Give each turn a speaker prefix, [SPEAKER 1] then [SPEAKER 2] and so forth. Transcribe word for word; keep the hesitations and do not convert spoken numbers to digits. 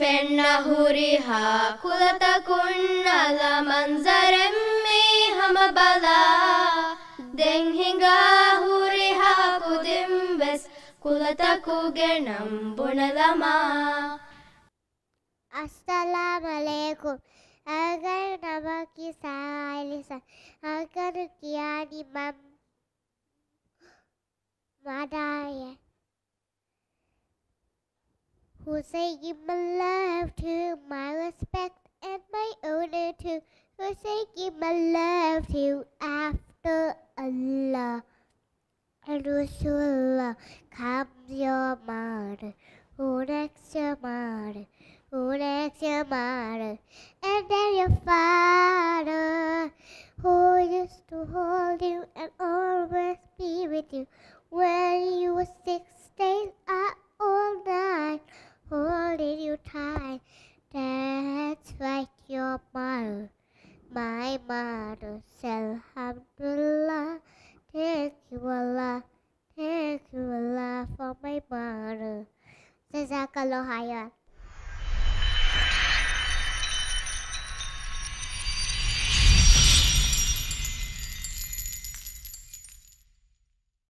[SPEAKER 1] فإنهuriha kulatakunnala manzaremme hama bala den hinga huriha kudimbes kulataku genam bunalama.
[SPEAKER 2] Assalamu alaikum. Agar nama ki Sara Ailish agar kiani mam Madhaha who say give my love to my respect and my honor to who say give my love to after Allah and Rasulullah comes your mother who next your mother who next your mother and then your father who used to hold you and always be with you when you were six days up all night holding you tight. That's right, your mother, my mother. Alhamdulillah, thank you Allah, thank you Allah for my mother. Jazakallah khairan.